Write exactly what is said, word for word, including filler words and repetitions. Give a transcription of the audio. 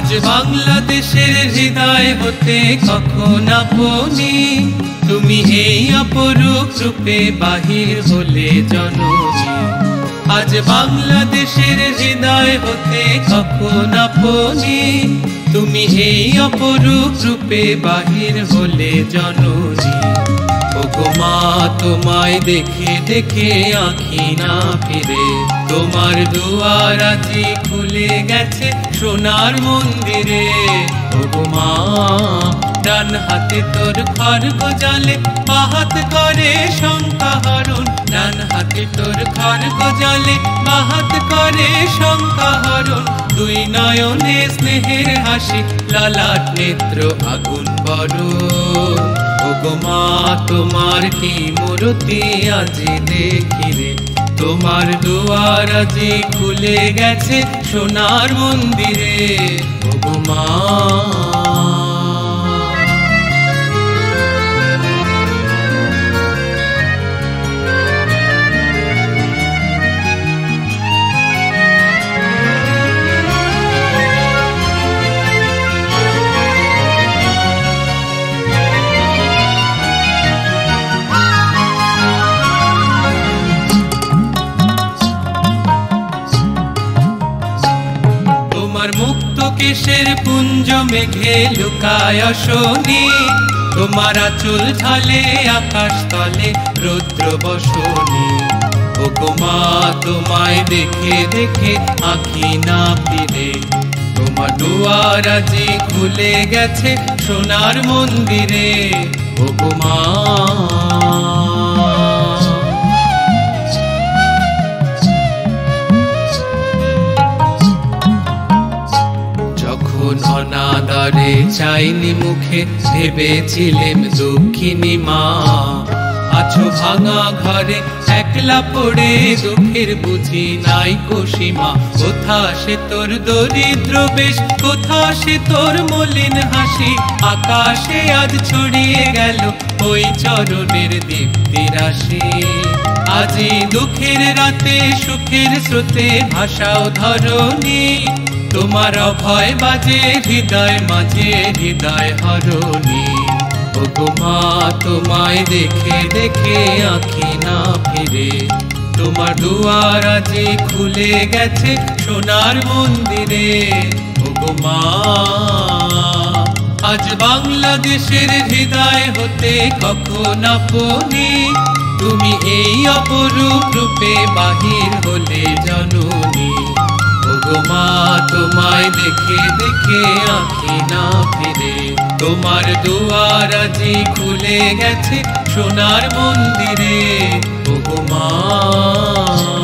আজ বাংলাদেশের হৃদয় হতে কখন আপনি তুমি এই অপরূপ রূপে বাহির হলে জননী। আজ বাংলাদেশের হৃদয় হতে কখন আপনি তুমি এই অপরূপ রূপে বাহির হলে জননী। ওগো মা তোমায় দেখে দেখে আঁখি না ফিরে, তোমার দুয়ার আজি খুলে গেছে সোনার মন্দিরে। ওগো মা ডান হাতে তোর খড়গ জালে বাহাত করে শঙ্কা হরণ, ডান হাতে তোর খড়গ জালে বাহাত করে শঙ্কা হরণ। দুই নয়নে স্নেহের হাসি লালাট নেত্র আগুন বরণ। ওগো মা তোমার কি মূর্তি আজি দেখি রে, তোমার দুয়ার আজি খুলে গেছে সোনার মন্দিরে। ওগো মা মুক্ত কেশের পুঞ্জ মেঘে লুকায় শনি, তোমার আঁচল ঝালে আকাশ তলে রুদ্র বসনি। ওগো মা তোমায় দেখে দেখে আঁখি না ফিরে, তোমার দুয়ার আজি খুলে গেছে সোনার মন্দিরে। ওগো মা অনাদরে চাইনি মুখে ভেবেছিলেম দুঃখিনী মা, আছো ভাঙা ঘরে একলা পড়ে দুঃখের বুঝি নাই কোসীমা। কোথা সে তোর দরিদ্র বেশ, কোথা সে তোর মলিন হাসি, আকাশে আজ ছড়িয়ে গেল ওই চরণের দীপ্তি রাশি। আজি দুঃখের রাতে সুখের স্রোতে ভাষাও ধরণী, তোমার অভয় বাজে হৃদয় মাঝে হৃদয় হরণী। ওগো মা তোমায় দেখে দেখে আঁখি না ফিরে, তোমার দুয়ার আজি খুলে গেছে সোনার মন্দিরে। ওগো মা আজ বাংলাদেশের হৃদয় হতে কখন আপনি তুমি এই অপরূপ রূপে বাহির হলে জননী। ওগো মা তোমায় দেখে দেখে আঁখি না ফিরে, তোমার দুয়ার আজি খুলে গেছে সোনার মন্দিরে। ওগো মা।